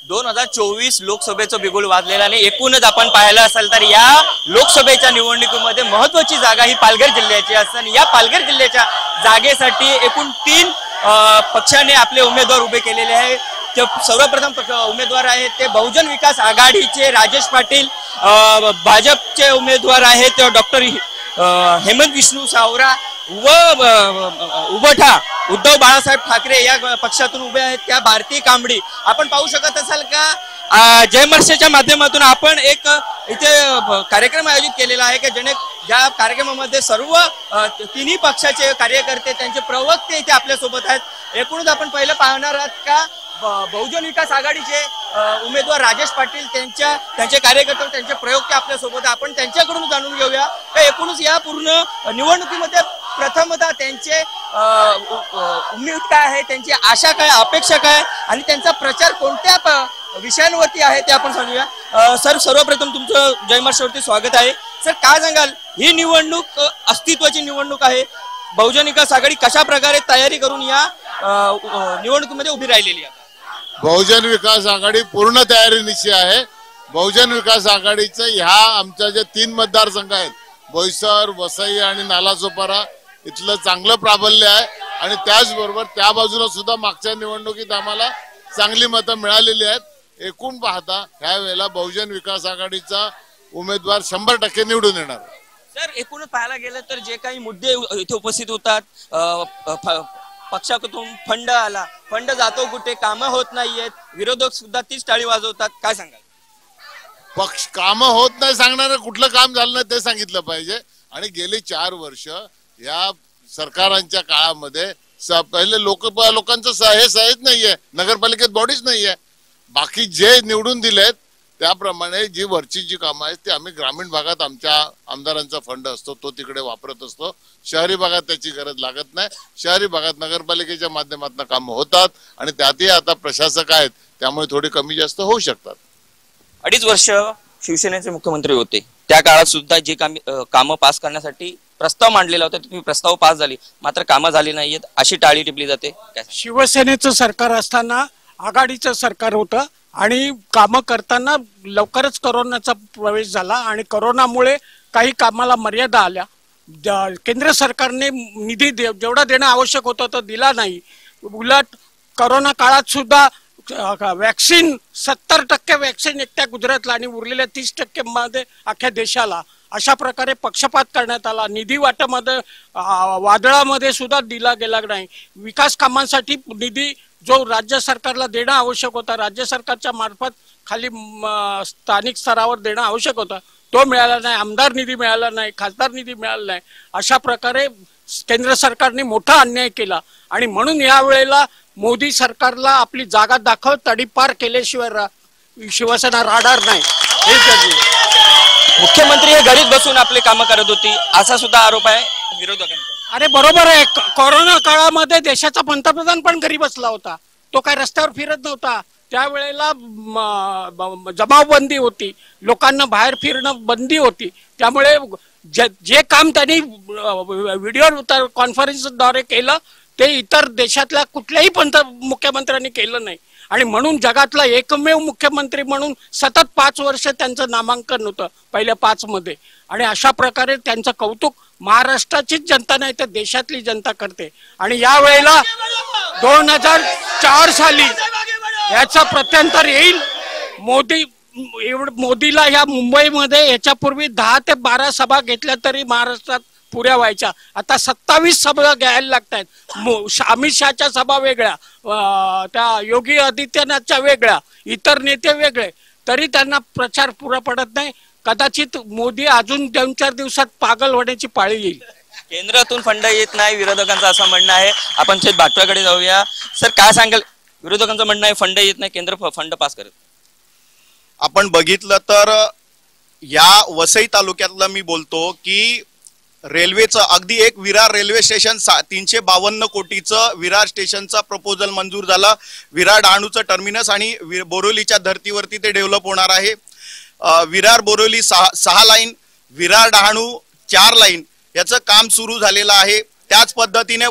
2024 लोकसभेचं बिगुल वाजलेलं आणि एकूणच आपण पाहिलं असेल तर या लोकसभेच्या निवडणुकीमध्ये महत्त्वाची जागा ही पालघर जिल्ह्याची असते आणि या पालघर जिल्ह्याच्या जागेसाठी एकूण 3 पक्षाने आपले उमेदवार उभे केलेले आहे। ते सर्वप्रथम उमेदवार आहेत ते बहुजन विकास आघाडीचे राजेश पाटील, भाजपचे उमेदवार आहेत डॉक्टर हेमंत विष्णू सावरा व उभठा उद्धव बाळासाहेब ठाकरे या पक्षातून उभे आहेत त्या भारती कांबडी। आपण पाहू शकत असाल का जयमर्षेच्या माध्यमातून आपण एक इथे कार्यक्रम आयोजित केलेला आहे की ज्या कार्यक्रमामध्ये सर्व तिन्ही पक्षाचे कार्यकर्ते त्यांचे प्रवक्ते इथे आपल्या सोबत आहेत। एकूणच आपण पहिलं पाहणार आहात का बहुजन विकास आघाडीचे उमेदवार राजेश पाटील त्यांचे कार्यकर्ते त्यांचे प्रयोक्ते आपल्या सोबत, आपण त्यांच्याकडून जाणून घेऊया तर एकूणच या पूर्ण निवडणुकीमध्ये प्रथमतः त्यांचे उमेद काय आहे, त्यांची आशा काय, अपेक्षा काय आणि त्यांचा प्रचार कोणत्या विषयांवरती आहे ते आपण सांगूया। सर, सर्वप्रथम तुमचं जयमर्षेवरती स्वागत आहे। सर, काय सांगाल, ही निवडणूक अस्तित्वाची निवडणूक आहे, बहुजन विकास आघाडी कशा प्रकारे तयारी करून या निवडणुकीमध्ये उभी राहिलेली आहे? बहुजन विकास आघाडी पूर्ण तयारीनिशी आहे। बहुजन विकास आघाडीचं ह्या आमच्या जे 3 मतदारसंघ आहेत बोईसर, वसई आणि नालासोपारा इथलं चांगलं प्राबल्य आहे आणि त्याचबरोबर त्या बाजूला सुद्धा मागच्या निवडणुकीत आम्हाला चांगली मतं मिळालेली आहेत। एकूण पाहता ह्या वेळेला बहुजन विकास आघाडीचा उमेदवार 100% निवडून येणार। सर, एकूण पाहायला गेलं तर जे काही मुद्दे इथे उपस्थित होतात, पक्षाकडून फंड आला, फंड जातो कुठे, कामं होत नाहीयेत, विरोधक सुद्धा तीच टाळी वाजवतात, काय सांगाल? पक्ष कामं होत नाही सांगणार, कुठलं काम झालं नाही ते सांगितलं पाहिजे। आणि गेली 4 वर्ष या सरकारांच्या काळामध्ये पहिले लोकांचं हे सहज नाहीये, नगरपालिकेत बॉडीच नाहीये। बाकी जे निवडून दिलेत त्याप्रमाणे जी वरची जी कामं आहेत ती आम्ही ग्रामीण भागात आमच्या आमदारांचा फंड असतो तो तिकडे वापरत असतो। शहरी भागात त्याची गरज लागत नाही। शहरी भागात नगरपालिकेच्या माध्यमातून कामं होतात आणि त्यातही आता प्रशासक आहेत त्यामुळे थोडी कमी जास्त होऊ शकतात। 2.5 वर्ष शिवसेनेचे मुख्यमंत्री होते, त्या काळात सुद्धा जे कामं पास करण्यासाठी प्रस्ताव मांडलेला होता ती प्रस्ताव पास झाली, मात्र कामं झाली नाहीयेत अशी टाळी टिपली जाते। शिवसेनेचं सरकार असताना आघाडीचं सरकार होतं आणि कामं करताना लवकरच कोरोनाचा प्रवेश झाला आणि कोरोनामुळे काही कामाला मर्यादा आल्या। केंद्र सरकारने निधी जेवढा देणं आवश्यक होतं तो दिला नाही। उलट कोरोना काळात सुद्धा वॅक्सिन 70% वॅक्सिन एकट्या गुजरातला आणि उरलेल्या 30% मध्ये अख्ख्या देशाला अशा प्रकारे पक्षपात करण्यात आला। निधी वाटामध्ये वादळामध्ये सुद्धा दिला गेला नाही। विकास कामांसाठी निधी जो राज्य सरकारला देणं आवश्यक होता, राज्य सरकारच्या मार्फत खाली स्थानिक स्तरावर देणं आवश्यक होता, तो मिळाला नाही। आमदार निधी मिळाला नाही, खासदार निधी मिळाला नाही। अशा प्रकारे केंद्र सरकारने मोठा अन्याय केला आणि म्हणून या वेळेला मोदी सरकारला आपली जागा दाखव तडीपार केल्याशिवाय शिवसेना राहणार नाही। मुख्यमंत्री हे घरीच बसून आपले कामं करत होती असा सुद्धा आरोप आहे विरोधकांचा। अरे बरोबर आहे, कोरोना काळामध्ये देशाचा पंतप्रधान पण घरी बसला होता, तो काय रस्त्यावर फिरत नव्हता। त्यावेळेला जमावबंदी होती, लोकांना बाहेर फिरणं बंदी होती, त्यामुळे जे काम त्यांनी व्हिडिओ कॉन्फरन्सद्वारे केलं ते इतर देशातल्या कुठल्याही मुख्यमंत्र्यांनी केलं नाही आणि म्हणून जगातला एकमेव मुख्यमंत्री म्हणून सतत 5 वर्ष त्यांचं नामांकन होतं पहिल्या 5 मध्ये आणि अशा प्रकारे त्यांचं कौतुक महाराष्ट्राचीच जनता नाही तर देशातली जनता करते। आणि या वेळेला 2004 साली याचा प्रत्यंतर येईल। मोदीला या मुंबईमध्ये याच्यापूर्वी 10 ते 12 सभा घेतल्या तरी महाराष्ट्रात पुऱ्या व्हायच्या, आता 27 सभा घ्यायला लागतात। अमित शहाच्या सभा वेगळ्या, त्या योगी आदित्यनाथच्या वेगळ्या, इतर नेते वेगळे, तरी त्यांना प्रचार पुरा पडत नाही। कदाचित मोदी अजून 2-4 दिवसात पागल होण्याची पाळी येईल। केंद्रातून फंड येत नाही विरोधकांचं असं म्हणणं आहे। आपण शेत बाटव्याकडे जाऊया। सर, काय सांगाल, विरोधकांचं म्हणणं आहे फंड येत नाही, केंद्र फंड पास करत। आपण बघितलं तर या वसई तालुक्यातलं मी बोलतो की रेल्वेचं अगदी एक विरार रेल्वे स्टेशन 352 कोटीचं विरार स्टेशनचा प्रपोजल मंजूर झाला। विरार डहाणूचं टर्मिनस आणि बोरिवलीच्या धर्तीवरती ते डेव्हलप होणार आहे। विरार बोरिवली 6 लाईन, विरार डहाणू 4 लाईन याचं काम सुरू झालेलं आहे। त्याच पद्धतीने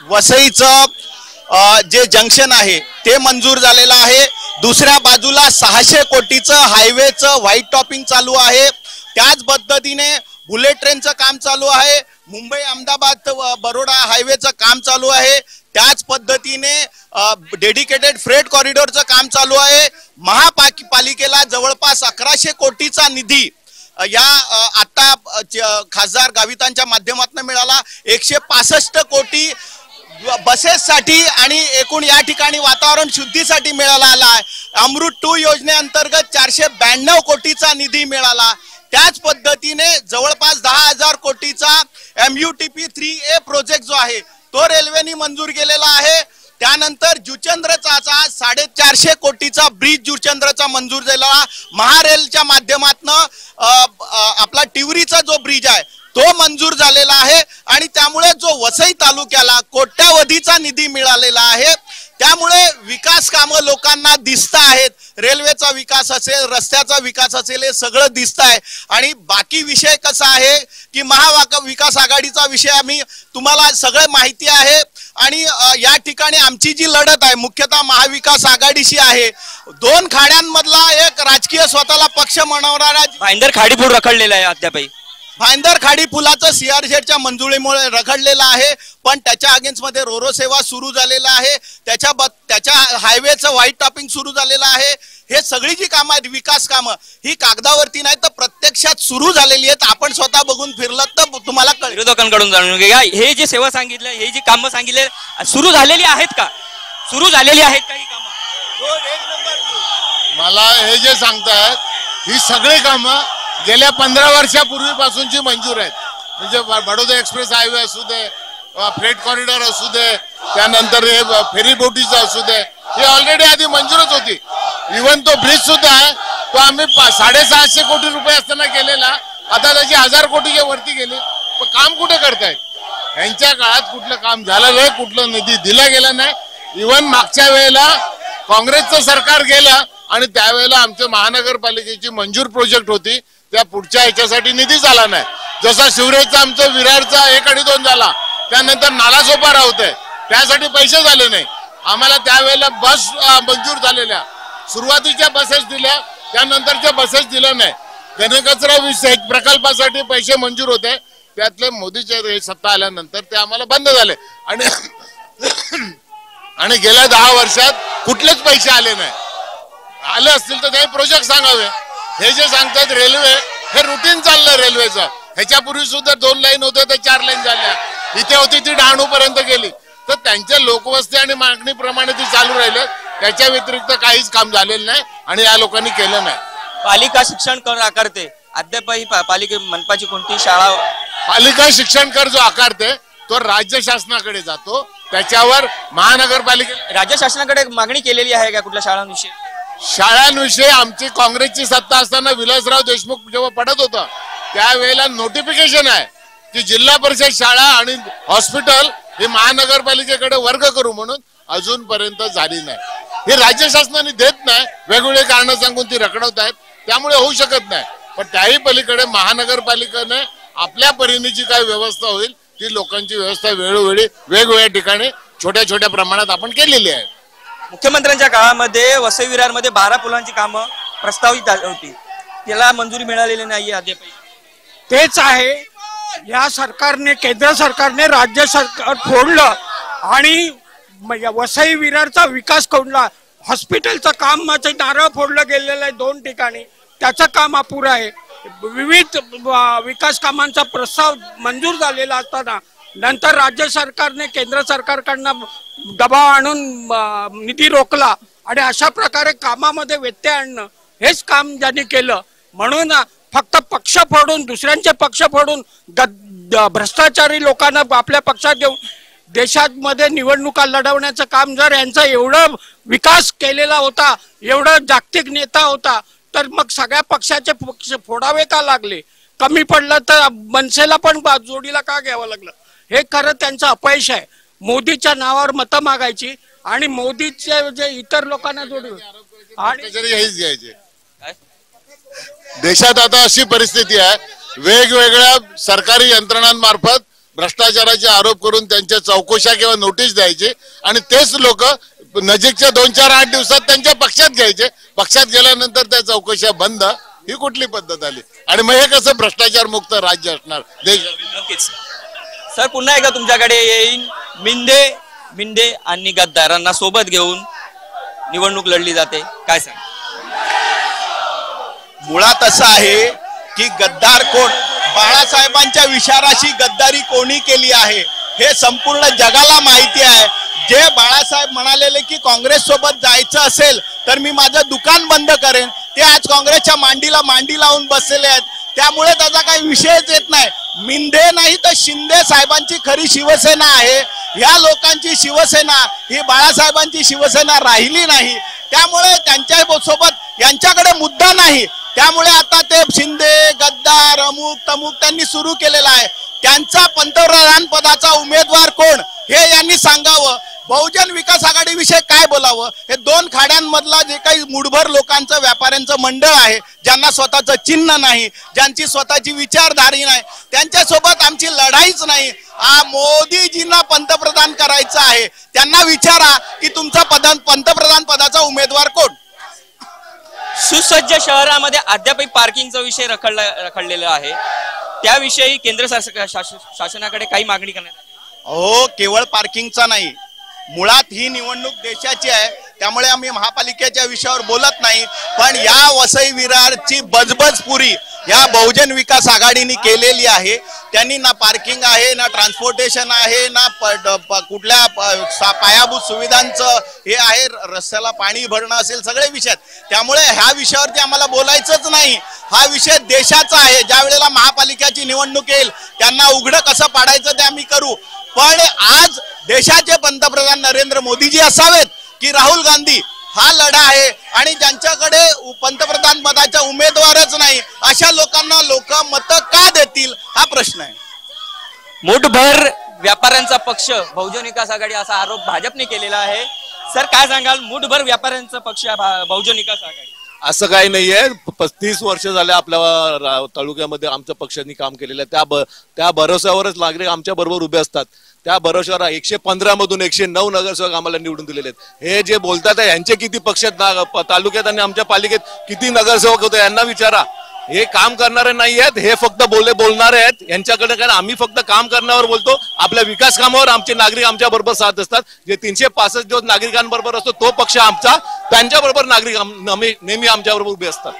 वसईचं जे जंक्शन आहे ते मंजूर झालेलं आहे. दुसऱ्या बाजूला 600 कोटीचं हायवेचं व्हाईट टॉपिंग चालू आहे. त्याच पद्धतीने बुलेट ट्रेनचं काम चालू आहे. मुंबई अहमदाबाद बरोडा हायवेचं काम चालू आहे. त्याच पद्धतीने डेडिकेटेड फ्रेट कॉरिडॉरचं काम चालू आहे. महापालिकेला जवळपास 1100 कोटीचा निधी या आता खासदार गावितांच्या माध्यमातून मिळाला. 165 कोटी बसेससाठी आणि एकूण या ठिकाणी वातावरण शुद्धीसाठी मिळाला आहे. अमृत 2 योजनेअंतर्गत 492 कोटीचा निधी मिळाला. त्याच पद्धतीने जवळपास 10,000 कोटीचा MUTP 3A प्रोजेक्ट जो आहे तो रेल्वेनी मंजूर केलेला आहे. त्यानंतर जुचंद्रचा 450 कोटीचा ब्रिज जुचंद्रचा मंजूर झालेला. महारेलच्या माध्यमातून आपला टिवरीचा जो ब्रिज आहे तो मंजूर झालेला आहे. आणि त्यामुळे जो वसई तालुक्याला कोट्यावधीचा निधी मिळालेला आहे. त्यामुळे विकास कामं लोकांना दिसत आहेत. रेल्वेचा विकास असेल, रस्त्याचा विकास असेल, हे सगळं दिसत आहे. आणि बाकी विषय कसा आहे की महाविकास आघाडीचा विषय आम्ही तुम्हाला सगळं माहिती आहे. आणि या ठिकाणी आमची जी लढत आहे मुख्यतः महाविकास आघाडीशी आहे. 2 खाड्यांमधला एक राजकीय स्वतःला पक्ष म्हणवणारा भाईंदर खाडी पूल रखडलेला आहे अद्यापही. भाईंदर खाडी पुलाचं CRZ मंजुरीमुळे रखडलेलं आहे. पण त्याच्या अगेन्स्ट मध्ये रोरो सेवा सुरू झालेला आहे. त्याच्या हायवेचं व्हाईट टॉपिंग सुरू झालेलं आहे. हे सगळी जी कामं आहेत विकास कामं ही कागदावरती नाही तर प्रत्यक्षात सुरू झालेली आहेत. आपण स्वतः बघून फिरलं तर तुम्हाला कळेल. विरोधकांकडून जाणून घ्या हे जे सेवा सांगितलं, हे जी कामं सांगितले सुरू झालेली आहेत का? सुरू झालेली आहेत काही कामं? मला हे जे सांगतायत ही सगळी कामं गेल्या 15 वर्षापूर्वीपासूनची मंजूर आहेत. म्हणजे बडोदा एक्सप्रेस हायवे असू दे, फ्रेट कॉरिडॉर असू दे, त्यानंतर हे फेरी बोटीचं असू दे, हे ऑलरेडी आधी मंजूरच होती. इव्हन तो ब्रिज सुद्धा आहे तो आम्ही 650 कोटी रुपये असताना केलेला, आता त्याची 1000 कोटीच्या वरती गेली. पण काम कुठे करतायत? यांच्या काळात कुठलं काम झालं नाही, कुठलं निधी दिला गेला नाही. इव्हन मागच्या वेळेला काँग्रेसचं सरकार गेलं आणि त्यावेळेला आमच्या महानगरपालिकेची मंजूर प्रोजेक्ट होती, त्या पुढच्या ह्याच्यासाठी निधी झाला नाही. जसा शिवरेजचा आमचं विरारचा 1 आणि 2 झाला, त्यानंतर नालासोपारा होतंय त्यासाठी पैसे झाले नाही. आम्हाला त्यावेळेला बस मंजूर झालेल्या, सुरुवातीच्या बसेस दिल्या, त्यानंतरच्या बसेस दिल्या नाही. घनकचरा प्रकल्पासाठी पैसे मंजूर होते, त्यातले मोदीच्या सत्ता आल्यानंतर ते आम्हाला बंद झाले. आणि गेल्या 10 वर्षात कुठलेच पैसे आले नाही. आले असतील तर काही प्रोजेक्ट सांगावे. हे जे सांगतात रेल्वे, हे रुटीन चाललं रेल्वेचं. ह्याच्यापूर्वी सुद्धा 2 लाईन होत्या तर 4 लाईन झाल्या. इथे होती ती डहाणू पर्यंत गेली. तर त्यांच्या लोकवस्ती आणि मागणीप्रमाणे ती चालू राहिले. त्याच्या व्यतिरिक्त काहीच काम झालेलं नाही आणि या लोकांनी केलं नाही. पालिका शिक्षण कर आकारते, अद्यापही पालिके मनपाची कोणती शाळा पालिका शिक्षण कर जो आकारते तो राज्य शासनाकडे जातो. त्याच्यावर महानगरपालिके राज्य शासनाकडे मागणी केलेली आहे का कुठल्या शाळांविषयी? शाळांविषयी आमची काँग्रेसची सत्ता असताना विलासराव देशमुख जेव्हा पडत होता त्यावेळेला नोटिफिकेशन आहे की जिल्हा परिषद शाळा आणि हॉस्पिटल हे महानगरपालिकेकडे वर्ग करू म्हणून, अजूनपर्यंत झाली नाही. हे राज्य शासनाने देत नाही, वेगवेगळे कारण सांगून ती रखडवत आहेत, त्यामुळे होऊ शकत नाही. पण त्याही पलीकडे महानगरपालिकेने आपल्या परीने जी काही व्यवस्था होईल ती लोकांची व्यवस्था वेळोवेळी वेगवेगळ्या ठिकाणी छोट्या छोट्या प्रमाणात आपण केलेली आहे. मुख्यमंत्र्यांच्या काळामध्ये वसई विरारमध्ये 12 पुलांची कामं प्रस्तावित होती, त्याला मंजुरी मिळालेली नाही अद्यापही. तेच आहे, या सरकारने, केंद्र सरकारने राज्य सरकार फोडलं आणि वसई विरारचा विकास कोंडला. हॉस्पिटलचं काम नारळ फोडलं गेलेलं आहे 2 ठिकाणी, त्याचं काम अपुरं आहे. विविध विकास कामांचा प्रस्ताव मंजूर झालेला असताना नंतर राज्य सरकारने केंद्र सरकारकडनं दबाव आणून निधी रोखला आणि अशा प्रकारे कामामध्ये व्यत्यय आणणं हेच काम ज्यांनी केलं. म्हणून फक्त पक्ष फोडून, दुसऱ्यांचे पक्ष फोडून भ्रष्टाचारी लोकांना आपल्या पक्षात घेऊन देशामध्ये निवडणुका लढवण्याचं काम, जर यांचा एवढं विकास केलेला होता, एवढं जागतिक नेता होता, तर मग सगळ्या पक्षाचे पक्ष फोडावे का लागले? कमी पडलं तर मनसेला पण जोडीला का घ्यावं लागलं? हे खरं त्यांचं अपयश आहे. मोदीच्या नावावर मतं मागायची आणि मोदीचे जे इतर लोकांना जोडून आणि हेच घ्यायचे. देशात आता अशी परिस्थिती आहे, वेगवेगळ्या सरकारी यंत्रणांमार्फत भ्रष्टाचाराचे आरोप करून त्यांच्या चौकशा किंवा नोटीस द्यायची आणि तेच लोक नजीकच्या 2-4-8 दिवसात त्यांच्या पक्षात घ्यायचे. पक्षात गेल्यानंतर त्या चौकशा बंद. ही कुठली पद्धत आली? आणि मग हे कसं भ्रष्टाचार मुक्त राज्य असणार देश? नक्कीच सर, पुन्हा एकदा तुमच्याकडे येईन. मिंदे आणि गद्दारांना सोबत घेऊन निवडणूक लढली जाते, काय सांग? मुळात असं आहे की गद्दार कोण, बाळासाहेबांच्या विचाराशी गद्दारी कोणी केली आहे हे संपूर्ण जगाला माहिती आहे. जे बाळासाहेब म्हणालेले की काँग्रेस सोबत जायचं असेल तर मी माझं दुकान बंद करेन, ते आज काँग्रेसच्या मांडीला मांडी लावून बसलेले आहेत. त्यामुळे त्याचा काही विषयच येत नाही. मिंदे नाही तर शिंदे साहेबांची खरी शिवसेना आहे. ह्या लोकांची शिवसेना ही बाळासाहेबांची शिवसेना राहिली नाही. त्यामुळे त्यांच्या सोबत यांच्याकडे मुद्दा नाही. त्यामुळे आता ते शिंदे गद्दार अमुक तमुक त्यांनी सुरू केलेला आहे. त्यांचा पंतप्रधान पदाचा उमेदवार कोण हे यांनी सांगावं. बहुजन विकास आघाडी विषय काय बोलावं? हे 2 खाड्यांमधला जे काही मुठभर लोकांचं व्यापाऱ्यांचं मंडळ आहे, ज्यांना स्वतःचं चिन्ह नाही, ज्यांची स्वतःची विचारधारी नाही, त्यांच्यासोबत आमची लढाईच नाही. मोदीजींना पंतप्रधान करायचं आहे. त्यांना विचारा की तुमचा पंतप्रधान पदाचा उमेदवार कोण? सुसज्ज शहरामध्ये अद्यापही पार्किंगचा विषय रखडलेला आहे. त्याविषयी केंद्र शासनाकडे काही मागणी करण्यात आली? हो, केवळ पार्किंगचा नाही, मुळात ही निवडणूक देशाची आहे. त्यामुळे आम्ही महापालिकेच्या विषयावर बोलत नाही. पण या वसई विरारची बजबज पुरी या बहुजन विकास आघाडीने केलेली आहे. त्यांनी ना पार्किंग आहे, ना ट्रान्सपोर्टेशन आहे, ना कुठल्या पायाभूत सुविधांचं हे आहे, रस्त्याला पाणी भरणं असेल, सगळे विषय. त्यामुळे ह्या विषयावरती आम्हाला बोलायचंच नाही. हा विषय देशाचा आहे. ज्या वेळेला महापालिकेची निवडणूक येईल त्यांना उघडं कसं पाडायचं ते आम्ही करू. पण आज देशाचे पंतप्रधान नरेंद्र मोदीजी असावेत की राहुल गांधी, हा लढा आहे. आणि ज्यांच्याकडे पंतप्रधान पदाचा उमेदवारच नाही अशा लोकांना लोक मत का देतील हा प्रश्न आहे. मुठभर व्यापाऱ्यांचा पक्ष बहुजन विकास आघाडी असा आरोप भाजपने केलेला आहे. सर, काय सांगाल? मुठभर व्यापाऱ्यांचा पक्ष बहुजन विकास आघाडी असं काही नाहीये. 35 वर्ष झाले आपल्या तालुक्यामध्ये आमच्या पक्षांनी काम केलेलं आहे. त्या भरोश्यावरच नागरिक आमच्या बरोबर उभे असतात. त्या भरोश्यावर 115 मधून 109 नगरसेवक आम्हाला निवडून दिलेले आहेत. हे जे बोलतात यांचे किती पक्ष तालुक्यात आणि आमच्या पालिकेत किती नगरसेवक होते यांना विचारा. हे काम करणारे नाही आहेत, हे फक्त बोलणारे आहेत. यांच्याकडे काय, आम्ही फक्त काम करण्यावर बोलतो. आपल्या विकास कामावर आमचे नागरिक आमच्या बरोबर साथ असतात. जे 365 दिवस नागरिकांबरोबर असतो तो पक्ष आमचा, त्यांच्या बरोबर नागरिक नेहमी आमच्या बरोबर उभे असतात.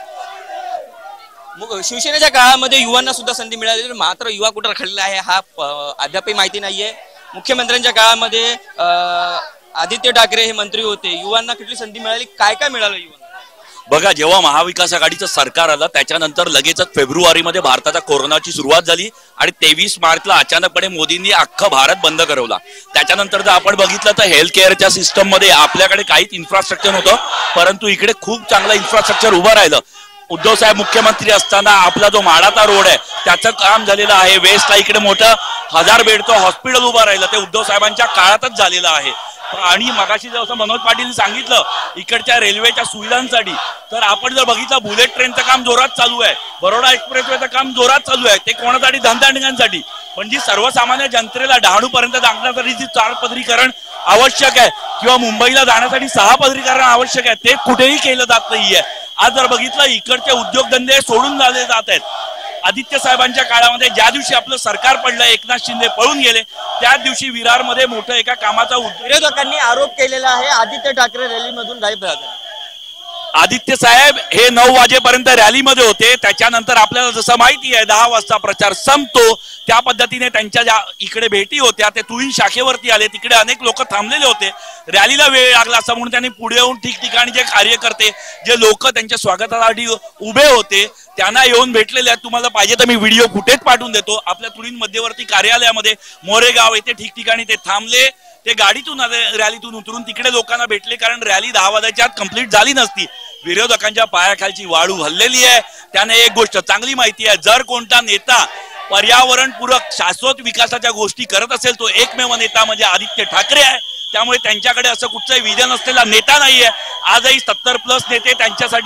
शिवसेनेच्या काळामध्ये युवांना सुद्धा संधी मिळाली, मात्र युवा कुठं रखडलेला आहे हा अद्यापही माहिती नाहीये. मुख्यमंत्र्यांच्या काळामध्ये आदित्य ठाकरे हे मंत्री होते. युवांना कुठली संधी मिळाली, काय काय मिळालं युवांना? बघा, जेव्हा महाविकास आघाडीचं सरकार आलं त्याच्यानंतर लगेचच फेब्रुवारीमध्ये भारताचा कोरोनाची सुरुवात झाली आणि 23 मार्चला अचानकपणे मोदींनी अख्खा भारत बंद करवला. त्याच्यानंतर जर आपण बघितलं तर हेल्थ केअरच्या सिस्टम मध्ये आपल्याकडे काहीच इन्फ्रास्ट्रक्चर नव्हतं, परंतु इकडे खूप चांगलं इन्फ्रास्ट्रक्चर उभं राहिलं. उद्धव साहेब मुख्यमंत्री असताना आपला जो माडाचा रोड आहे त्याचं काम झालेलं आहे. वेस्टला इकडे मोठं 1000 बेडचं हॉस्पिटल उभं राहिलं, ते उद्धव साहेबांच्या काळातच झालेलं आहे. आणि मगाशी जसं मनोज पाटीलने सांगितलं इकडच्या रेल्वेच्या सुविधांसाठी, तर आपण जर बघितलं बुलेट ट्रेनचं काम जोरात चालू आहे, बरोडा एक्सप्रेसवेचं काम जोरात चालू आहे. ते कोणासाठी? धंदानिकांसाठी. पण जी सर्वसामान्य जनतेला डहाणूपर्यंत जाण्यासाठी जी 4 पदरीकरण आवश्यक आहे किंवा मुंबईला जाण्यासाठी 6 पदरीकरण आवश्यक आहे, ते कुठेही केलं जात नाहीये. आज जर बघितलं इकडचे उद्योगधंदे सोडून झाले जात आहेत. आदित्य साहेबांच्या काळामध्ये ज्या दिवशी आपलं सरकार पडलं, एकनाथ शिंदे पळून गेले, त्याच दिवशी विरारमध्ये मोठं एका कामाचा विरोधकांनी आरोप केलेला आहे आदित्य ठाकरे रॅलीमधून गायब झाले. आदित्य साहेब हे 9 वाजेपर्यंत रॅलीमध्ये होते. त्याच्यानंतर आपल्याला जसं माहिती आहे 10 वाजता प्रचार संपतो. त्या पद्धतीने त्यांच्या ज्या इकडे भेटी होत्या ते तुळी शाखेवरती आले, तिकडे अनेक लोक थांबलेले होते. रॅलीला वेळ लागला असं म्हणून त्यांनी पुढे येऊन ठिकठिकाणी जे कार्यकर्ते, जे लोक त्यांच्या स्वागतासाठी उभे होते त्यांना येऊन भेटलेले आहेत. तुम्हाला पाहिजे तर मी व्हिडिओ फुटेज पाठवून देतो. आपल्या तुळीन मध्यवर्ती कार्यालयामध्ये मोरेगाव येथे ठिकठिकाणी ते थांबले. ते गाडीतून रॅलीतून उतरून तिकडे लोकांना भेटले, कारण रॅली 10 वाजायच्या आत कंप्लीट झाली नसती. विरोधकांच्या पायाखालची वाळू हललेली आहे. त्याने एक गोष्ट चांगली माहिती आहे, जर कोणता नेता पर्यावरणपूरक शाश्वत विकासाच्या गोष्टी करत असेल तो एकमेव नेता म्हणजे आदित्य ठाकरे आहे. त्यामुळे त्यांच्याकडे असं कुठचंही विजन असलेला नेता नाहीये. आजही 70+ नेते त्यांच्यासाठी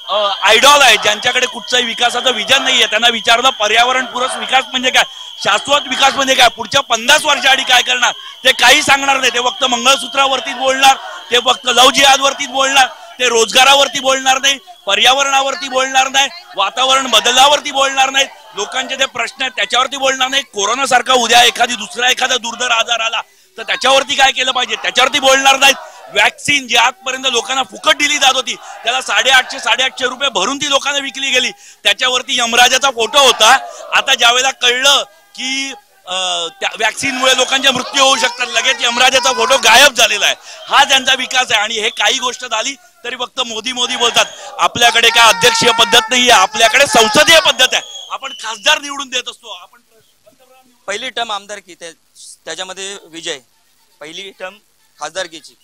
आयडॉल आहेत, ज्यांच्याकडे कुठचाही विकासाचं विजन नाहीये. त्यांना विचारलं पर्यावरण पूरक विकास म्हणजे काय, शाश्वत विकास म्हणजे काय, पुढच्या 50 वर्षाआधी काय करणार, ते काही सांगणार नाही. ते फक्त मंगळसूत्रावरतीच बोलणार, ते फक्त लव जिहादवरतीच बोलणार, ते रोजगारावरती बोलणार नाही, पर्यावरणावरती बोलणार नाही, वातावरण बदलावरती बोलणार नाही, लोकांचे जे प्रश्न आहेत त्याच्यावरती बोलणार नाही. कोरोना सारखा उद्या एखादा दुर्धर आजार आला तर त्याच्यावरती काय केलं पाहिजे त्याच्यावरती बोलणार नाहीत. वॅक्सिन जी आजपर्यंत लोकांना फुकट दिली जात होती, त्याला 850 रुपये भरून ती लोकांना विकली गेली, त्याच्यावरती यमराजाचा फोटो होता. आता ज्यावेळेला कळलं की त्या वॅक्सिनमुळे लोकांचे मृत्यू होऊ शकतात, लगेच यमराजाचा फोटो गायब झालेला आहे. हा त्यांचा विकास आहे. आणि हे काही गोष्ट झाली तरी फक्त मोदी मोदी बोलतात. आपल्याकडे काय अध्यक्षीय पद्धत नाहीये, आपल्याकडे संसदीय पद्धत आहे. आपण खासदार निवडून देत असतो. आपण पहिली टर्म आमदारकी त्याच्यामध्ये विजय, पहिली टर्म खासदारकीची,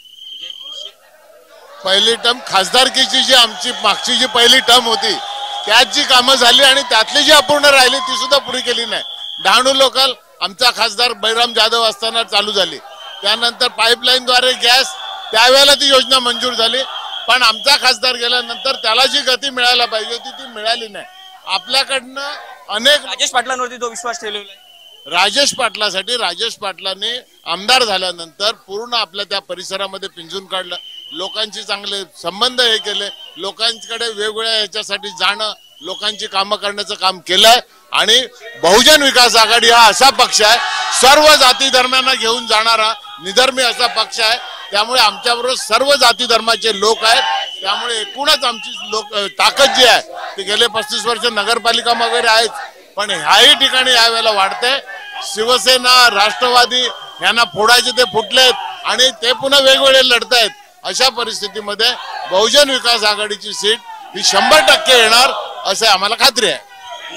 पहिली टर्म खासदारकीची जी आमची मागची जी पहिली टर्म होती त्यात जी कामं झाली आणि त्यातली जी अपूर्ण राहिली ती सुद्धा पुरी केली नाही. डहाणू लोकल आमचा खासदार बैराम जाधव असताना चालू झाली, त्यानंतर पाईपलाईनद्वारे गॅस त्यावेळेला ती योजना मंजूर झाली, पण आमचा खासदार गेल्यानंतर त्याला जी गती मिळायला पाहिजे होती ती मिळाली नाही. आपल्याकडनं अनेक राजेश पाटलांवरती तो विश्वास ठेवलेला आहे. राजेश पाटलांनी आमदार झाल्यानंतर पूर्ण आपल्या त्या परिसरामध्ये पिंजून काढलं, लोकांची चांगले संबंध हे केले, लोकांकडे वेगवेगळ्या याच्यासाठी जाणं, लोकांची कामं करण्याचं काम केलंय. आणि बहुजन विकास आघाडी हा असा पक्ष आहे, सर्व जाती धर्मांना घेऊन जाणारा निधर्मी असा पक्ष आहे. त्यामुळे आमच्याबरोबर सर्व जाती धर्माचे लोक आहेत. त्यामुळे एकूणच आमची ताकद जी आहे ती गेले 35 वर्ष नगरपालिका वगैरे आहेत, पण ह्याही ठिकाणी यावेळेला वाढते. शिवसेना राष्ट्रवादी यांना फोडायचे ते फुटलेत आणि ते पुन्हा वेगवेगळे लढतायत. अशा परिस्थितीमध्ये बहुजन विकास आघाडीची सीट ही 100% येणार असं आम्हाला खात्री आहे.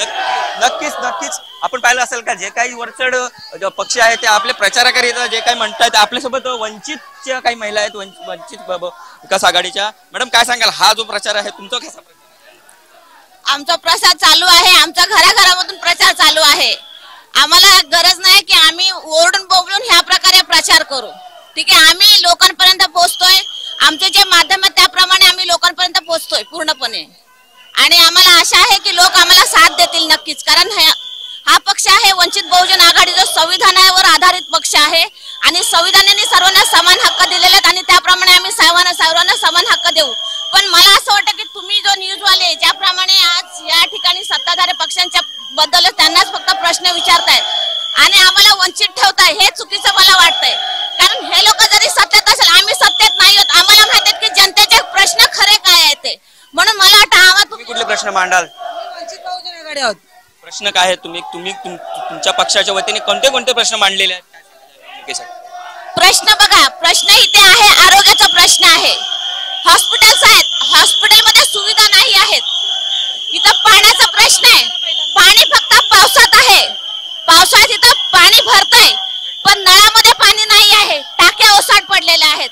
नक्कीच आपण पाहिलं असेल का जे काही वरचढ पक्ष आहेत ते आपले प्रचाराकरिता जे काही म्हणतात, आपल्यासोबत वंचितच्या काही महिला आहेत, वंचित विकास आघाडीच्या. मॅडम काय सांगाल, हा जो प्रचार आहे तुमचा कसा प्रचार? आमचा प्रचार चालू आहे, आमचा घराघरामधून प्रचार चालू आहे. आम्हाला गरज नाही की आम्ही ओरडून बोलून ह्या प्रकारे प्रचार करू. ठीक आहे, आम्ही लोकांपर्यंत पोहोचतोय, आमचे जे माध्यम आहे त्याप्रमाणे आम्ही लोकांपर्यंत पोहोचतोय पूर्णपणे. आणि आम्हाला आशा आहे की लोक आम्हाला साथ देतील नक्कीच, कारण हा पक्ष आहे वंचित बहुजन आघाडी जो संविधानावर आधारित पक्ष आहे आणि संविधानाने सर्वांना समान हक्क दिलेले आहेत आणि त्याप्रमाणे आम्ही सर्वांना समान हक्क देऊ. पण मला असं वाटतं की तुम्ही जो न्यूजवाले ज्याप्रमाणे आज या ठिकाणी सत्ताधारी पक्षांच्या बद्दल त्यांनाच फक्त प्रश्न विचारतायत आणि आम्हाला वंचित ठेवताय, हे चुकीचं मला वाटतंय. कारण हे लोक जरी सत्तेत असेल, आम्ही सत्तेत नाही आहोत, आम्हाला माहित आहे की जनतेचे प्रश्न खरे काय आहेत ते. म्हणून मला वाटतं तुम्ही कुठले प्रश्न मांडाल? वंचित बहुजन आघाडी आहोत. प्रश्न काय आहेत? तुमच्या पक्षाच्या वतीने कोणते कोणते प्रश्न मांडलेले आहेत? प्रश्न बघा, प्रश्न इथे आहे, आरोग्याचा प्रश्न आहे, हॉस्पिटल्स आहेत, हॉस्पिटलमध्ये सुविधा नाही आहेत, इथं पाण्याचा प्रश्न आहे, पाणी फक्त पावसात आहे, पावसाळ्यात इथं पाणी भरतंय पण नळामध्ये पाणी नाही आहे, टाक्या ओसाड पडलेल्या आहेत.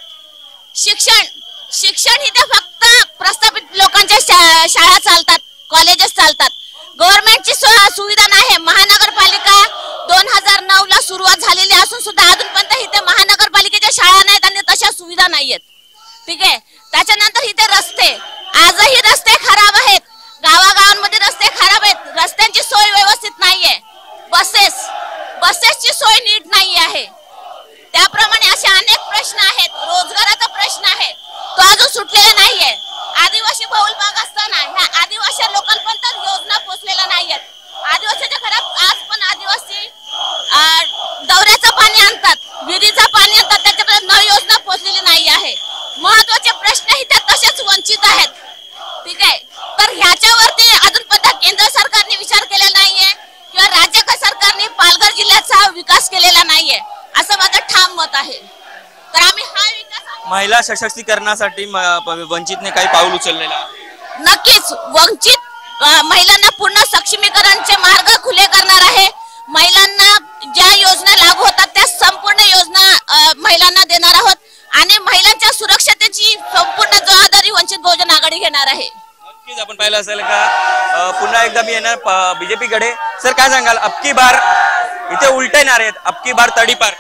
शिक्षण इथे फक्त प्रस्थापित लोकांच्या शाळा चालतात, कॉलेजेस चालतात, गव्हर्नमेंटची सुविधा नाही. महानगरपालिका 2009 ला सुरुवात झालेली असून सुद्धा अजूनपर्यंत इथे महानगरपालिकेच्या शाळा नाहीत आणि तशा सुविधा नाहीयेत. ठीक आहे, त्याच्यानंतर इथे रस्ते, आजही रस्ते खराब आहेत, गावागावांमध्ये रस्ते खराब आहेत, रस्त्यांची सोय व्यवस्थित नाहीये, बसेसची सोय नीट नाही आहे. त्याप्रमाणे असे अनेक प्रश्न आहेत. रोजगाराचा प्रश्न आहे, तो अजून सुटलेला नाहीये. आदिवासी बहुल भाग असताना ह्या आदिवासी लोकांपर्यंत योजना पोहोचलेल्या नाहीयेत. आदिवासीच्या घरात आज पण आदिवासी दौऱ्याचं पाणी आणतात, विहिरीचं पाणी आणतात, त्याच्यापर्यंत नळ योजना पोहोचलेली नाही आहे. महत्वाचे प्रश्न इथे तसेच वंचित आहेत. ठीक आहे, तर ह्याच्यावरती अजूनपर्यंत केंद्र सरकारने विचार केलेला नाहीये किंवा राज्य सरकारने पालघर जिल्ह्याचा विकास केलेला नाहीये, असं माझं ठाम मत आहे. तर आम्ही हा विकास महिला सशक्तीकरणासाठी वंचितने काही पाऊल उचललेलं आहे. नक्कीच वंचित महिलांना पूर्ण सक्षमीकरणचे मार्ग खुले करणार आहे. महिलांना ज्या योजना लागू होतात त्या संपूर्ण योजना महिलांना देणार आहोत आणि महिलांच्या सुरक्षतेची संपूर्ण जबाबदारी वंचित बहुजन आघाडी घेणार आहे. नक्कीच आपण पाहिलं असेल का पुन्हा एकदा मी येणार बीजेपी कडे. सर काय सांगाल, अबकी बार इथे उलटे येणार आहेत, अबकी बार तडीपार?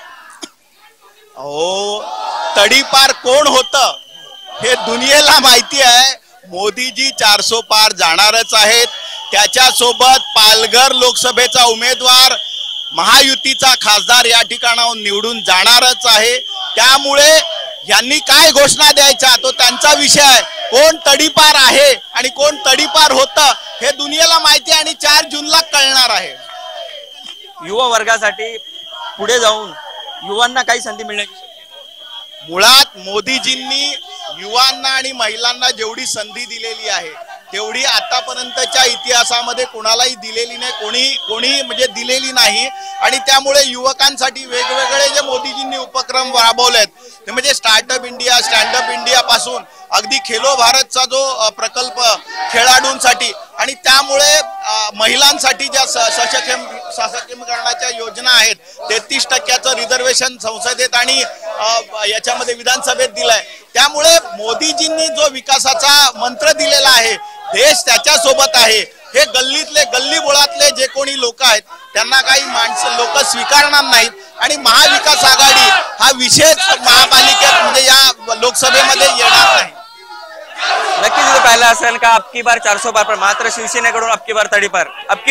हो, तडीपार कोण होतं हे दुनियेला माहिती आहे, मोदीजी 400 पार जाणारच आहेत. त्याच्यासोबत पालघर लोकसभेचा उमेदवार महायुतीचा खासदार या ठिकाणाहून निवडून जाणारच आहे. त्यामुळे यांनी काय घोषणा द्यायच्या तो त्यांचा विषय आहे. कोण तडीपार आहे आणि कोण तडीपार होतं हे दुनियेला माहिती आणि 4 जूनला कळणार आहे. युवा वर्गासाठी पुढे जाऊन युवांना काही संधी मिळण्याची मुळात मोदीजींनी युवांना आणि महिलांना जेवढी संधी दिलेली आहे तेवढी आतापर्यंतच्या इतिहासामध्ये कोणालाही दिलेली नाही, कोणी म्हणजे दिलेली नाही. आणि त्यामुळे युवकांसाठी वेगवेगळे जे मोदीजींनी उपक्रम राबवलेत ते म्हणजे स्टार्टअप इंडिया, स्टँडअप इंडिया पासून अगदी खेलो भारतचा जो प्रकल्प खेळाडूंसाठी आणि त्यामुळे महिलांसाठी ज्या सशक्तीकरणाच्या योजना आहेत 33% रिझर्वेशन संसदेत आणि याच्यामध्ये विधानसभेत दिलाय. त्यामुळे मोदीजींनी जो विकासाचा मंत्र दिलेला आहे देश त्याच्या सोबत आहे. हे गल्लीतले गल्लीबोळातले जे कोणी लोक आहेत त्यांना काही लोक स्वीकारणार नाहीत आणि महाविकास आघाडी हा विशेष महापालिकेत म्हणजे या लोकसभेमध्ये येणार नाही. नक्कीच तुम्ही पाहिलं असेल का अबकी बार 400 पार, मात्र शिवसेनेकडून अबकी बार तडीपार.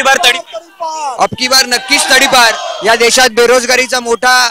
अबकी बार नक्कीच तडीपार. या देशात बेरोजगारीचा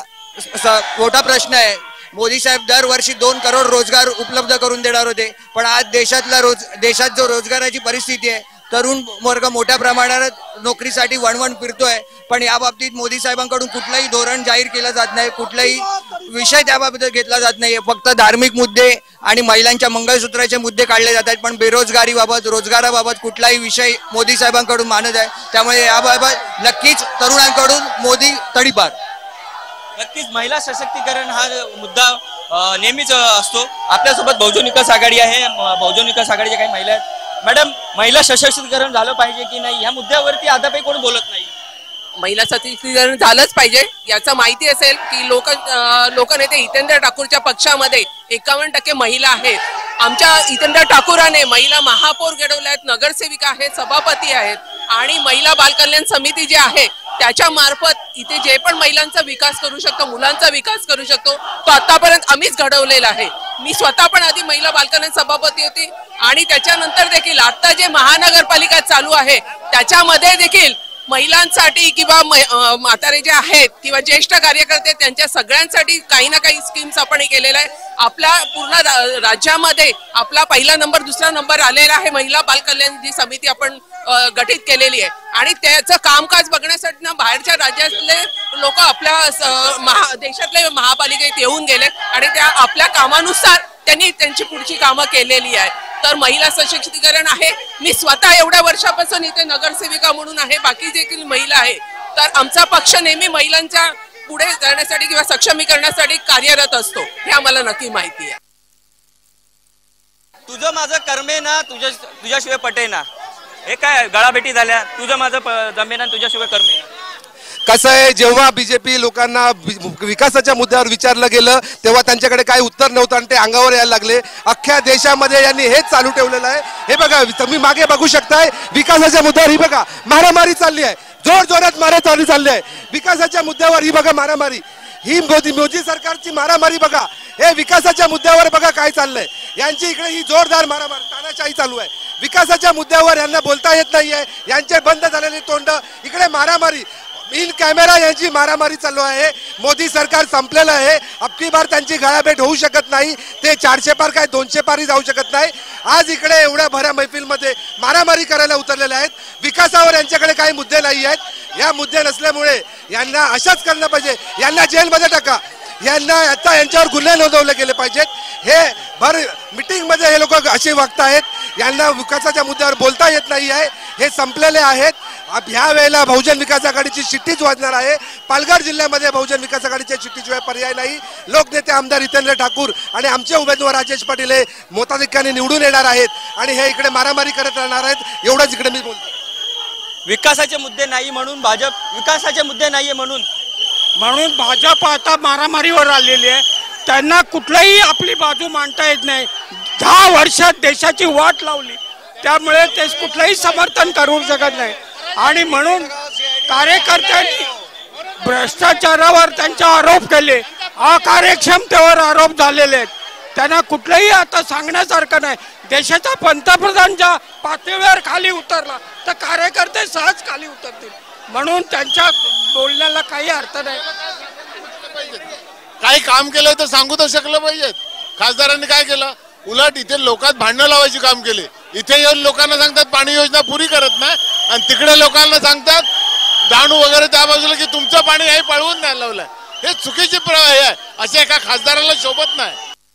मोठा प्रश्न आहे. मोदी साहेब दरवर्षी 2 करोड रोजगार उपलब्ध करून देणार होते, पण आज देशात जो रोजगाराची परिस्थिती आहे तरुण वर्ग मोठ्या प्रमाणात नोकरीसाठी वणवण फिरतोय. पण या बाबतीत मोदी साहेबांकडून कुठलंही धोरण जाहीर केलं जात नाही, कुठलाही विषय त्याबाबत घेतला जात नाहीये. फक्त धार्मिक मुद्दे आणि महिलांच्या मंगळसूत्राचे मुद्दे काढले जात आहेत, पण बेरोजगारीबाबत रोजगाराबाबत कुठलाही विषय मोदी साहेबांकडून मानत आहे. त्यामुळे याबाबत नक्कीच तरुणांकडून मोदी तडीपार. नक्कीच महिला सशक्तीकरण हा मुद्दा नेहमीच असतो. आपल्यासोबत बहुजन विकास आघाडी आहे. बहुजन विकास आघाडीच्या काही महिला आहेत. मॅडम, महिला सशक्तीकरण झालं पाहिजे की नाही या मुद्द्यावरती आताही कोण बोलत नाही. महिला सशक्तीकरण झालंच पाहिजे. याचं माहिती असेल की लोकनेते हितेंद्र ठाकूरच्या पक्षामध्ये 51% महिला आहेत. आमच्या हितेंद्र ठाकूराने महिला महापौर घडवल्या आहेत, नगरसेविका आहेत, सभापती आहेत आणि महिला बालकल्याण समिती जी आहे त्याच्या मार्फत इथे जे पण महिलांचा विकास करू शकतो, मुलांचा विकास करू शकतो तो आतापर्यंत आम्हीच घडवलेला आहे. मी स्वतः पण आधी महिला बालकल्याण सभापती होती आणि त्याच्यानंतर देखील आता जे महानगरपालिका चालू आहे त्याच्यामध्ये देखील महिलांसाठी किंवा म्हातारे जे आहेत किंवा ज्येष्ठ कार्यकर्ते त्यांच्या सगळ्यांसाठी काही ना काही स्कीम्स आपण केलेल्या आहे. आपल्या पूर्ण राज्यामध्ये आपला पहिला नंबर, दुसरा नंबर आलेला आहे. महिला बालकल्याण जी समिती आपण गठीत केलेली आहे आणि त्याचं कामकाज बघण्यासाठी ना बाहेरच्या राज्यातले लोक आपल्या देशातले महापालिकेत येऊन गेले आणि त्या आपल्या कामानुसार त्यांनी त्यांची पुढची कामं केलेली आहे. तर महिला सशक्तीकरण आहे. मी स्वतः एवढ्या वर्षापासून इथे नगरसेविका म्हणून आहे, बाकी देखील महिला आहे. तर आमचा पक्ष नेहमी महिलांच्या पुढे जाण्यासाठी किंवा सक्षमीकरणासाठी कार्यरत असतो, हे आम्हाला नक्की माहिती आहे. तुझं माझं कर्मे ना तुझ्याशिवाय पटे ना, हे काय गळाभेटी झाल्या. तुझं माझं जमे ना तुझ्याशिवाय कर्मे ना. कसं आहे, जेव्हा बीजेपी लोकांना विकासाच्या मुद्द्यावर विचारलं गेलं तेव्हा त्यांच्याकडे काही उत्तर नव्हतं आणि ते अंगावर यायला लागले. अख्ख्या देशामध्ये यांनी हेच चालू ठेवलेलं आहे. हे बघा, तुम्ही मागे बघू शकताय विकासाच्या मुद्द्यावर ही बघा मारामारी चालली आहे, जोर जोरात मारामारी चालली आहे. विकासाच्या मुद्द्यावर ही बघा मारामारी, ही मोदी सरकारची मारामारी बघा. हे विकासाच्या मुद्द्यावर बघा काय चाललंय. यांची इकडे ही जोरदार मारामारी तानाशाही चालू आहे. विकासाच्या मुद्द्यावर यांना बोलता येत नाहीये, यांचे बंद झालेले तोंड, इकडे मारामारी इन कॅमेरा यांची मारामारी चालू आहे. मोदी सरकार संपलेलं आहे. अबकी बार त्यांची गळाभेट होऊ शकत नाही. ते 400 पार काय 200 पारही जाऊ शकत नाही. आज इकडे एवढ्या भऱ्या मैफिलमध्ये मारामारी करायला उतरलेले आहेत. विकासावर यांच्याकडे काही मुद्दे नाही आहेत. या मुद्दे नसल्यामुळे यांना अशाच करणं पाहिजे. यांना जेलमध्ये टाका. यांना आता यांच्यावर गुन्हे नोंदवले गेले पाहिजेत. हे भर मीटिंग मध्ये हे लोक असे वागतायत. यांना विकासाच्या मुद्द्यावर बोलता येत नाही आहे. हे संपलेले आहेत. ह्या वेळेला बहुजन विकास आघाडीची शिट्टीच वाजणार आहे. पालघर जिल्ह्यामध्ये बहुजन विकास आघाडीच्या शिट्टीशिवाय पर्याय नाही. लोकनेते आमदार हितेंद्र ठाकूर आणि आमचे उमेदवार राजेश पाटील हे मताधिक्याने निवडून येणार आहेत आणि हे इकडे मारामारी करत राहणार आहेत. एवढंच इकडे मी बोलतो. विकासाचे मुद्दे नाही म्हणून भाजप, विकासाचे मुद्दे नाहीये म्हणून भाजप आता मारामारीवर आलेली आहे. त्यांना कुठलाही आपली बाजू मांडता येत नाही. 10 वर्षात देशाची वाट लावली, त्यामुळे ते कुठलंही समर्थन करू शकत नाही. आणि म्हणून कार्यकर्त्यांनी भ्रष्टाचारावर त्यांचे आरोप केले, अकार्यक्षमतेवर आरोप झालेले आहेत. त्यांना कुठलंही आता सांगण्यासारखं नाही. देशाचा पंतप्रधानच्या पातळीवर खाली उतरला तर कार्यकर्ते सहज खाली उतरतील, म्हणून त्यांच्या बोलण्याला काही अर्थ नाही. काही काम केलंय तर सांगू तर शकलं पाहिजेत. खासदारांनी काय केलं? उलट इथे लोकात भांडणं लावायची काम केले. इथे येऊन लोकांना सांगतात पाणी योजना पुरी करत नाही, आणि तिकडे लोकांना सांगतात दाणू वगैरे त्या बाजूला की तुमचं पाणी हे पळवून नाही लावलंय. हे चुकीची हे आहे, असे एका खासदाराला शोभत नाही.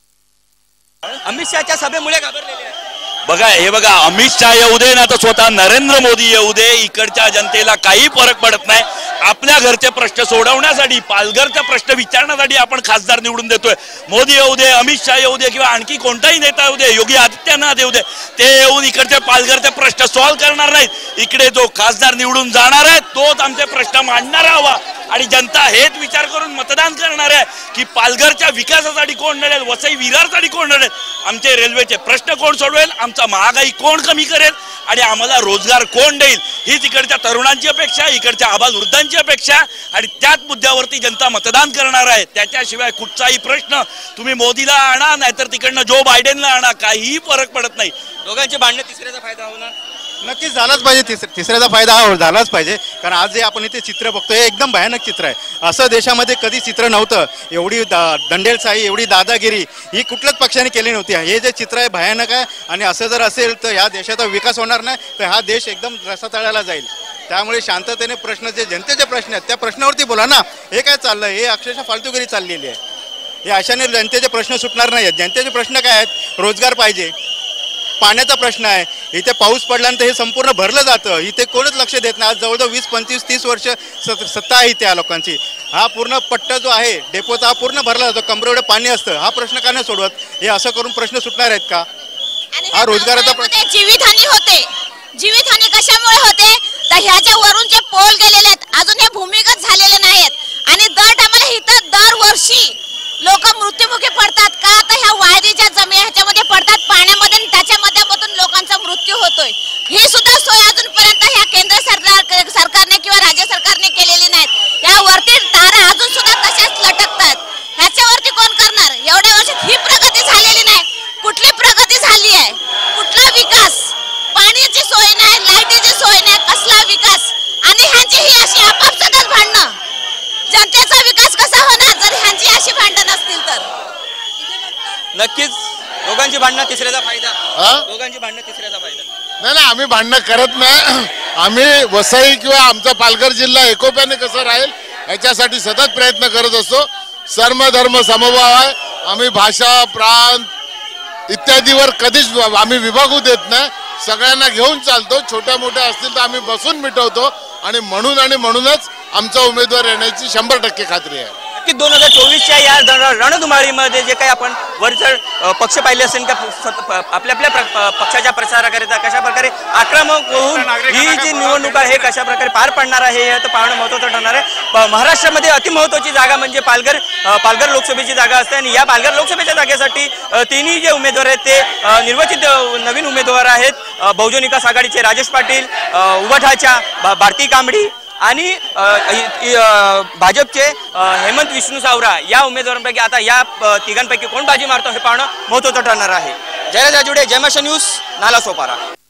अमित शहाच्या सभेमुळे घाबरलेले आहे. बघा हे बघा, अमित शहा येऊ दे ना तर स्वतः नरेंद्र मोदी येऊ दे, इकडच्या जनतेला काही फरक पडत नाही. आपल्या घरचे प्रश्न सोडवण्यासाठी, पालघरचा प्रश्न विचारण्यासाठी आपण खासदार निवडून देतोय. मोदी येऊ दे, अमित शहा येऊ दे, किंवा आणखी कोणताही नेता येऊ दे, योगी आदित्यनाथ येऊ दे, ते येऊन इकडचे पालघरचे प्रश्न सॉल्व्ह करणार नाहीत. इकडे जो खासदार निवडून जाणार आहे तोच आमचे प्रश्न मांडणार हवा, आणि जनता हेच विचार करून मतदान करणार आहे की पालघरच्या विकासासाठी कोण लढेल, वसई विरारसाठी कोण लढेल, आमचे रेल्वेचे प्रश्न कोण सोडवेल, आमचा महागाई कोण कमी करेल, आणि आम्हाला रोजगार कोण देईल. ही तिकडच्या तरुणांची अपेक्षा, इकडच्या आबालवृद्धांची अपेक्षा, आणि त्याच मुद्द्यावरती जनता मतदान करणार आहे. त्याच्याशिवाय कुठचाही प्रश्न तुम्ही मोदीला आणा नाहीतर तिकडनं जो बायडेनला आणा, काहीही फरक पडत नाही. दोघांचे भांडणं तिसऱ्याचा फायदा होणार. नक्कीच झालाच पाहिजे. तिसऱ्याचा फायदा हा झालाच पाहिजे, कारण आज जे आपण इथे चित्र बघतोय हे एकदम भयानक चित्र आहे. असं देशामध्ये कधी चित्र नव्हतं. एवढी दंडेलशाही, एवढी दादागिरी ही कुठल्याच पक्षाने केली नव्हती. हे जे चित्र आहे भयानक आहे, आणि असं जर असेल तर ह्या देशाचा विकास होणार नाही, तर हा देश एकदम रसातळाला जाईल. त्यामुळे शांततेने प्रश्न, जे जनतेचे प्रश्न आहेत त्या प्रश्नावरती बोला ना. हे काय चाललं, हे अक्षरशः फालतूगिरी चाललेली आहे. हे अशाने जनतेचे प्रश्न सुटणार नाही आहेत. जनतेचे प्रश्न काय आहेत? रोजगार पाहिजे, पाण्याचा प्रश्न आहे. इथे पाऊस पडल्यानंतर हे संपूर्ण भरलं जातं, इथे कोणच लक्ष देत नाही. आज जवळजवळ 20, 25, 30 वर्ष सत्ता आहे त्या लोकांची. हा पूर्ण पट्टा जो आहे डेपोचा, हा पूर्ण भरला जातो, कमरेएवढं पाणी असतं. हा प्रश्न का नाही सोडवत? हे असं करून प्रश्न सुटणार आहेत का? हा रोजगाराचा प्रश्न. जीवितहानी होते. जीवितहानी कशामुळे होते? तर ह्याच्या वरून जे पोल गेलेले आहेत अजून हे भूमिगत झालेले नाहीत, आणि दर टायमाला इथं दरवर्षी लोक मृत्युमुखी पडतात. का? तर ह्या वायरीच्या जमीन ह्याच्यामध्ये पडतात पाण्यामध्ये, आणि त्याच्या माध्यमातून लोकांचा मृत्यू होतोय. ही सुद्धा सोय अजूनपर्यंत ह्या केंद्र सरकारने किंवा राज्य सरकारने केलेली नाहीत. या वरती तारा अजून सुद्धा तशाच लटकतात. ह्याच्यावरती कोण करणार? एवढ्या वर्षात ही प्रगती झालेली नाही. कुठली प्रगती झाली आहे? कुठला विकास? पाण्याची सोय नाही, लाईटीची सोय नाही, कसला विकास? आणि ह्यांची ही अशी आपापसातच भांडणं. जनतेचा विकास कसा होणार जर ह्यांची अशी भांडणं नसतील तर? नक्कीच दोघांची भांडणं तिसऱ्याचा फायदा. दोघांची भांडणं तिसऱ्याचा फायदा. नाही, आम्ही भांडणं करत नाही. आम्ही वसई किंवा आमचा पालघर जिल्हा एकोप्याने कसं राहील याच्यासाठी सतत प्रयत्न करत असतो. सर्व धर्म समभाव आहे. आम्ही भाषा, प्रांत इत्यादीवर कधीच आम्ही विभागू देत नाही. सगळ्यांना घेऊन चालतो. छोट्या मोठ्या असतील तर आम्ही बसून मिटवतो, आणि म्हणूनच आमचा उमेदवार येण्याची 100% खात्री आहे. की 2024च्या या रणधुमाळीमध्ये जे काही आपण वरचढ पक्ष पाहिले असेल का आपल्या पक्षाच्या प्रचाराकरिता कशा प्रकारे आक्रमक होऊन ही जी निवडणूक आहे कशा प्रकारे पार पडणार आहे हे तर पाहणं महत्त्वाचं ठरणार आहे. महाराष्ट्रामध्ये अतिमहत्त्वाची जागा म्हणजे पालघर लोकसभेची जागा असते, आणि या पालघर लोकसभेच्या जागेसाठी तिन्ही जे उमेदवार आहेत ते निर्वाचित नवीन उमेदवार आहेत. बहुजन विकास आघाडीचे राजेश पाटील, उबाठाच्या भारती कांबडी, आणि भाजपचे हेमंत विष्णू सावरा या उमेदवारांपैकी आता या तिघांपैकी कोण बाजी मारतो हे पाहणं महत्त्वाचं ठरणार आहे. जयराज आजुडे, जयमाशा न्यूज, नालासोपारा.